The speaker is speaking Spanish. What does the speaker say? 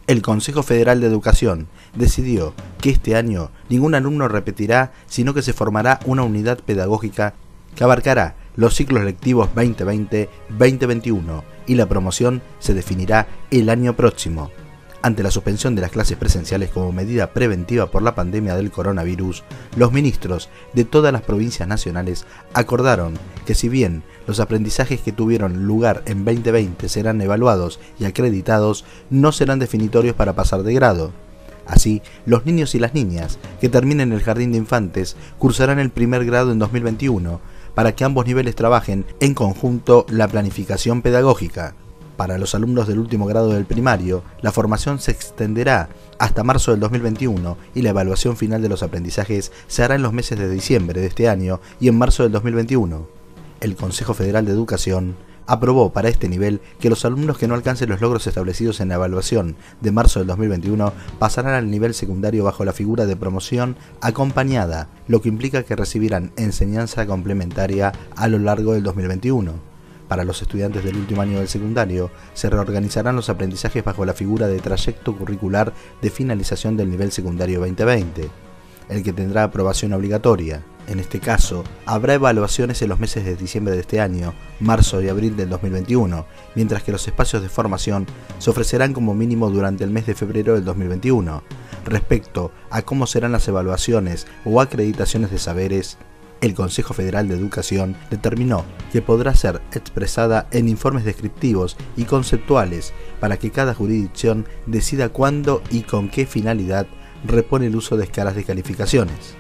El Consejo Federal de Educación decidió que este año ningún alumno repetirá, sino que se formará una unidad pedagógica que abarcará los ciclos lectivos 2020-2021 y la promoción se definirá el año próximo. Ante la suspensión de las clases presenciales como medida preventiva por la pandemia del coronavirus, los ministros de todas las provincias nacionales acordaron que si bien los aprendizajes que tuvieron lugar en 2020 serán evaluados y acreditados, no serán definitorios para pasar de grado. Así, los niños y las niñas que terminen el jardín de infantes cursarán el primer grado en 2021, para que ambos niveles trabajen en conjunto la planificación pedagógica. Para los alumnos del último grado del primario, la formación se extenderá hasta marzo del 2021 y la evaluación final de los aprendizajes se hará en los meses de diciembre de este año y en marzo del 2021. El Consejo Federal de Educación aprobó para este nivel que los alumnos que no alcancen los logros establecidos en la evaluación de marzo del 2021 pasarán al nivel secundario bajo la figura de promoción acompañada, lo que implica que recibirán enseñanza complementaria a lo largo del 2021. Para los estudiantes del último año del secundario, se reorganizarán los aprendizajes bajo la figura de trayecto curricular de finalización del nivel secundario 2020, el que tendrá aprobación obligatoria. En este caso, habrá evaluaciones en los meses de diciembre de este año, marzo y abril del 2021, mientras que los espacios de formación se ofrecerán como mínimo durante el mes de febrero del 2021. Respecto a cómo serán las evaluaciones o acreditaciones de saberes, el Consejo Federal de Educación determinó que podrá ser expresada en informes descriptivos y conceptuales para que cada jurisdicción decida cuándo y con qué finalidad repone el uso de escalas de calificaciones.